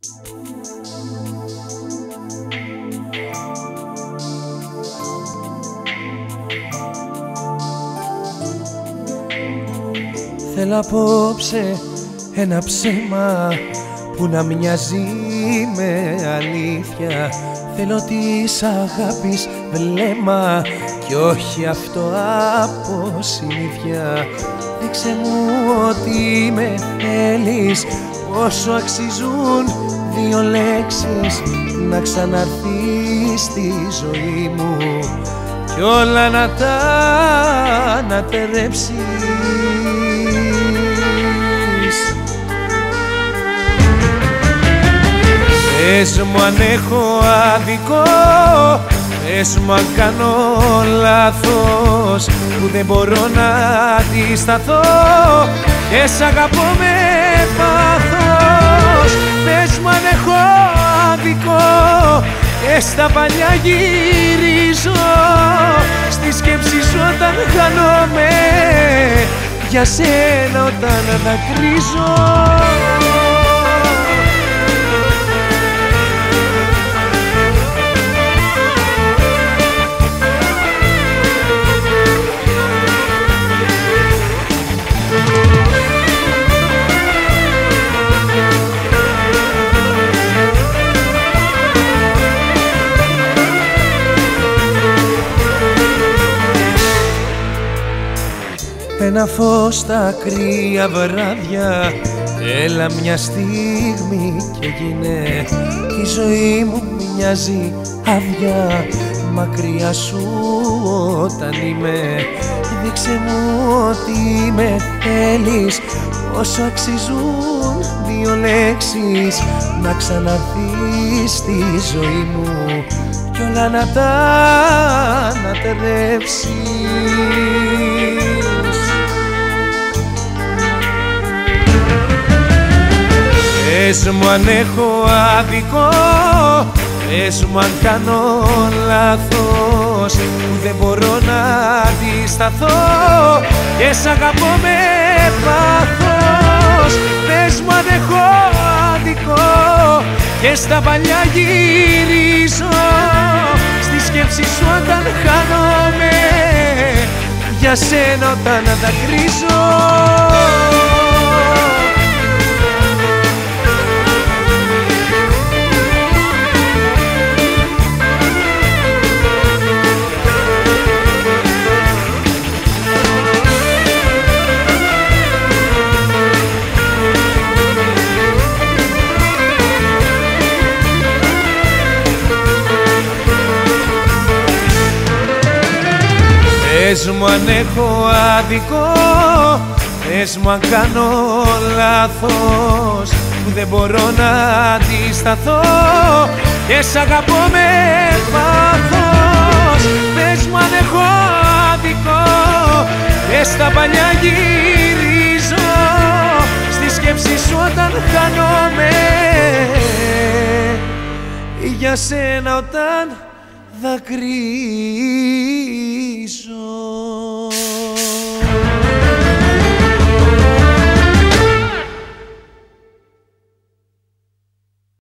Θέλω απόψε ένα ψέμα που να μοιάζει με αλήθεια. Θέλω της αγάπης βλέμμα κι όχι αυτό από συνήθεια. Δείξε μου ότι με θέλεις, πόσο αξίζουν δύο λέξεις να ξαναρθείς στη ζωή μου κι όλα να τα ανατερέψεις. Πες μου αν έχω άδικο, πες μου αν κάνω λάθος που δεν μπορώ να αντισταθώ και σ' αγαπώ με πάθος. Πες μου αν έχω άδικο και στα παλιά γυρίζω, στη σκέψη σου όταν χάνομαι, για σένα όταν δακρύζω. Ένα φως στα κρύα βράδια, έλα μια στιγμή και γίνε. Η ζωή μου μοιάζει άδεια, μακριά σου όταν είμαι. Δείξε μου ότι με θέλεις, πόσο αξίζουν δύο λέξεις να ξαναρθείς στη ζωή μου κι όλα να τα ανατερέψεις. Πες μου αν έχω άδικο, πες μου αν κάνω λάθος που δεν μπορώ να αντισταθώ και σ' αγαπώ με πάθος. Πες μου αν έχω άδικο και στα παλιά γυρίζω, στη σκέψη σου όταν χάνομαι, για σένα όταν δακρύζω. Πες μου αν έχω άδικο, πες μου αν κάνω λάθος που δεν μπορώ να αντισταθώ και σ' αγαπώ με πάθος. Πες μου αν έχω άδικο και στα παλιά γυρίζω, στη σκέψη σου όταν χάνομαι, για σένα όταν δακρύζω.